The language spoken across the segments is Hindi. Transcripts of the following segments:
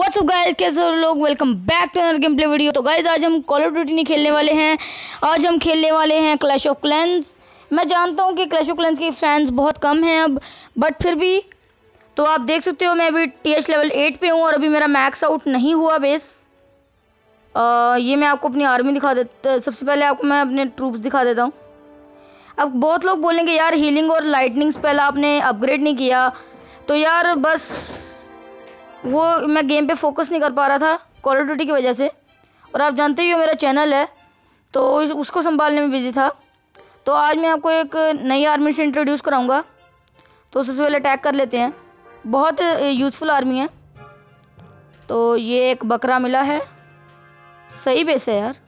व्हाट्सअप गाइस, कैसे हो लोग। Welcome back to another game play video. तो गाइस आज हम कॉल ऑफ ड्यूटी नहीं खेलने वाले हैं, आज हम खेलने वाले हैं क्लैश ऑफ क्लैंस। मैं जानता हूं कि क्लैश ऑफ क्लैंस के फैंस बहुत कम हैं अब, बट फिर भी तो आप देख सकते हो मैं अभी TH लेवल 8 पे हूं और अभी मेरा मैक्स आउट नहीं हुआ बेस। ये मैं आपको अपनी आर्मी दिखा देता। सबसे पहले आपको मैं अपने ट्रूप्स दिखा देता हूँ। अब बहुत लोग बोलेंगे यार हीलिंग और लाइटनिंग स्पेल आपने अपग्रेड नहीं किया, तो यार बस वो मैं गेम पे फोकस नहीं कर पा रहा था कॉल ऑफ ड्यूटी की वजह से। और आप जानते ही हो मेरा चैनल है तो उसको संभालने में बिजी था। तो आज मैं आपको एक नई आर्मी से इंट्रोड्यूस कराऊंगा। तो सबसे पहले अटैक कर लेते हैं। बहुत यूज़फुल आर्मी है। तो ये एक बकरा मिला है, सही बेस है यार।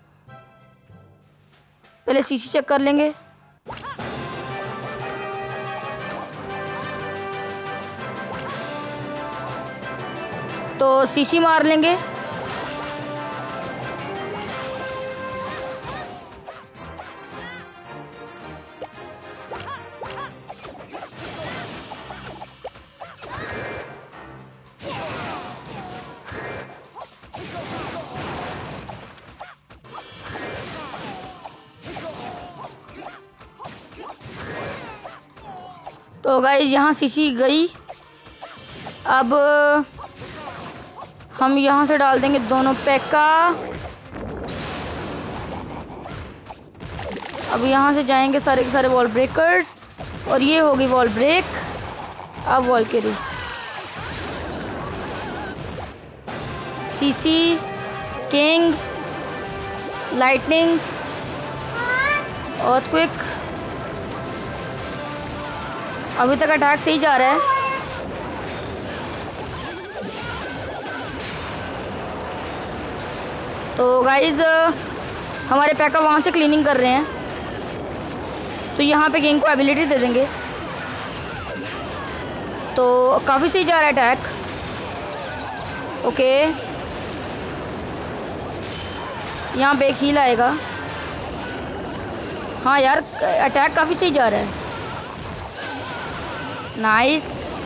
पहले सीसी चेक कर लेंगे। तो सीसी मार लेंगे। तो गाइस यहाँ सीसी गई। अब हम यहाँ से डाल देंगे दोनों पैका। अब यहाँ से जाएंगे सारे के सारे वॉल ब्रेकर्स और ये होगी वॉल ब्रेक। अब Valkyrie, CC, king, lightning, earthquake. अभी तक अटैक सही जा रहा है। तो गाइज हमारे पैका वहाँ से क्लीनिंग कर रहे हैं, तो यहाँ पे किंग को एबिलिटी दे देंगे। तो काफ़ी सही जा रहा है अटैक। ओके, यहाँ पे एक हील आएगा। हाँ यार अटैक काफ़ी सही जा रहा है। नाइस।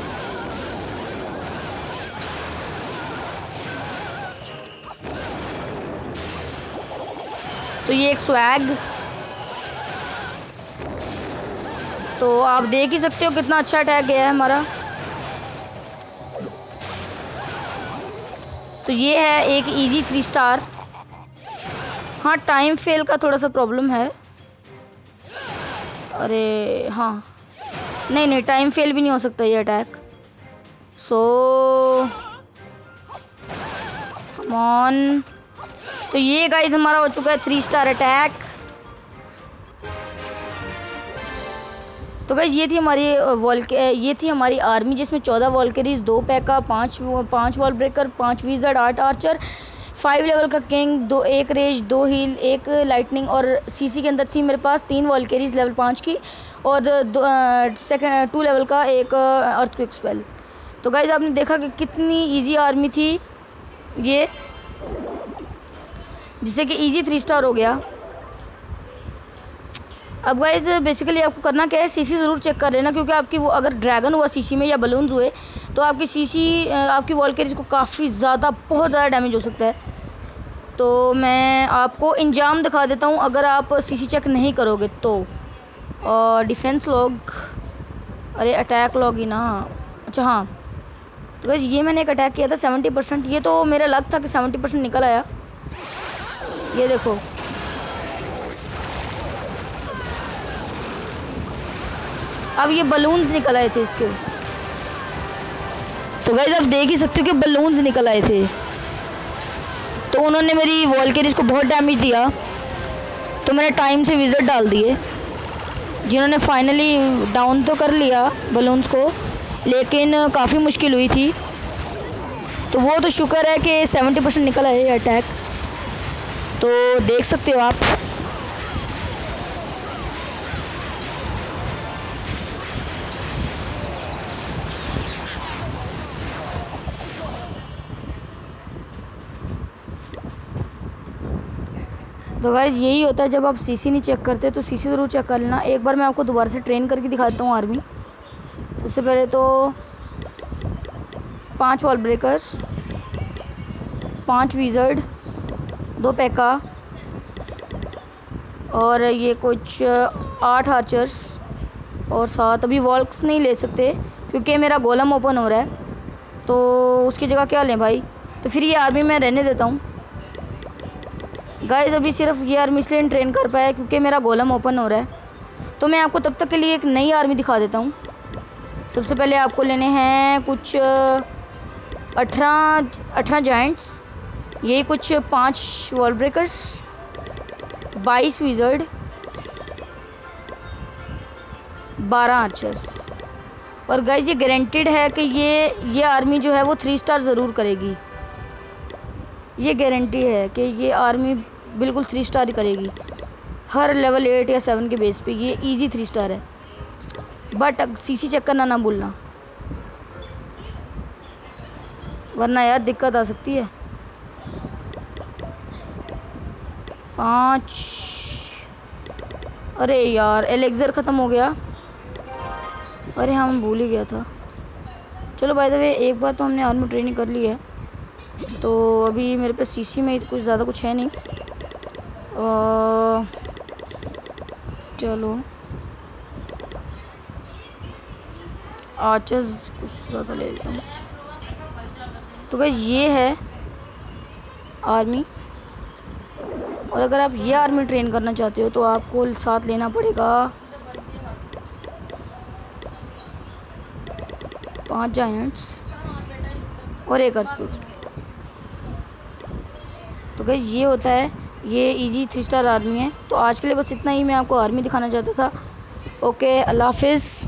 तो ये एक स्वैग। तो आप देख ही सकते हो कितना अच्छा अटैक गया है हमारा। तो ये है एक इजी 3 स्टार। हाँ टाइम फेल का थोड़ा सा प्रॉब्लम है। अरे हाँ, नहीं टाइम फेल भी नहीं हो सकता ये अटैक। So come on. तो ये गाइस हमारा हो चुका है 3 स्टार अटैक। तो गाइस ये थी हमारी आर्मी जिसमें 14 Valkyries, 2 Pekka, 5 wall breaker, 5 wizard, 8 archer, 5 level का किंग, 1 रेज, 2 हील, 1 लाइटनिंग और सीसी के अंदर थी मेरे पास 3 वॉलकरीज लेवल 5 की और 2 लेवल का एक अर्थक्वेक स्पेल। तो गाइस आपने देखा कि कितनी इजी आर्मी थी ये, जिससे कि इजी 3 स्टार हो गया। अब गाइस बेसिकली आपको करना क्या है, सीसी ज़रूर चेक कर लेना, क्योंकि आपकी वो अगर ड्रैगन हुआ सीसी में या बलून्स हुए तो आपकी सीसी आपकी वॉलकरीज को काफ़ी ज़्यादा बहुत ज़्यादा डैमेज हो सकता है। तो मैं आपको इंजाम दिखा देता हूँ अगर आप सीसी चेक नहीं करोगे तो। डिफेंस लॉग, अरे अटैक लॉग ही ना। अच्छा हाँ, तो गाइस ये मैंने एक अटैक किया था 70%। ये तो मेरा लक था कि 70% निकल आया। ये देखो, अब ये बलून्स निकल आए थे इसके। तो गाइस आप देख ही सकते हो कि बलून्स निकल आए थे। तो उन्होंने मेरी वॉलकरीज को बहुत डैमेज दिया, तो मैंने टाइम से विज़िट डाल दिए, जिन्होंने फाइनली डाउन तो कर लिया बलून्स को, लेकिन काफ़ी मुश्किल हुई थी। तो वो तो शुक्र है कि 70% निकल आए अटैक। तो देख सकते हो आप। तो गाइस यही होता है जब आप सीसी नहीं चेक करते, तो सीसी ज़रूर चेक कर लेना। एक बार मैं आपको दोबारा से ट्रेन करके दिखाता हूँ आर्मी। सबसे पहले तो 5 वॉल ब्रेकर्स, 5 विज़र्ड, 2 पैका और ये कुछ 8 आर्चर्स और 7। अभी वॉल्क्स नहीं ले सकते क्योंकि मेरा गोलम ओपन हो रहा है, तो उसकी जगह क्या लें भाई। तो फिर ये आर्मी मैं रहने देता हूँ गाइस। अभी सिर्फ ये आर्मी इसलिए ट्रेन कर पाया क्योंकि मेरा गोलम ओपन हो रहा है। तो मैं आपको तब तक के लिए एक नई आर्मी दिखा देता हूँ। सबसे पहले आपको लेने हैं कुछ 18 जाइंट्स, यही कुछ 5 वॉल ब्रेकर्स, 22 विज़र्ड, 12 आर्चर्स। और गाइस ये गारंटेड है कि ये आर्मी जो है वो 3 स्टार ज़रूर करेगी। ये गारंटी है कि ये आर्मी बिल्कुल 3 स्टार ही करेगी हर लेवल 8 या 7 के बेस पे। ये इजी 3 स्टार है, बट सीसी चेक करना ना भूलना, वरना यार दिक्कत आ सकती है। 5। अरे यार एलेक्सर ख़त्म हो गया। अरे हाँ मैं भूल ही गया था। चलो बाय द वे एक बार तो हमने आर्मी ट्रेनिंग कर ली है, तो अभी मेरे पे सीसी में कुछ ज़्यादा कुछ है नहीं। चलो आर्चर्स कुछ ज़्यादा ले लेता हूँ। तो गाइस ये है आर्मी, और अगर आप ये आर्मी ट्रेन करना चाहते हो तो आपको साथ लेना पड़ेगा 5 जायंट्स और 1 अर्थक्वेक। तो गाइस ये होता है, ये इजी 3 स्टार आर्मी है। तो आज के लिए बस इतना ही मैं आपको आर्मी दिखाना चाहता था। ओके, अल्लाह हाफिज़।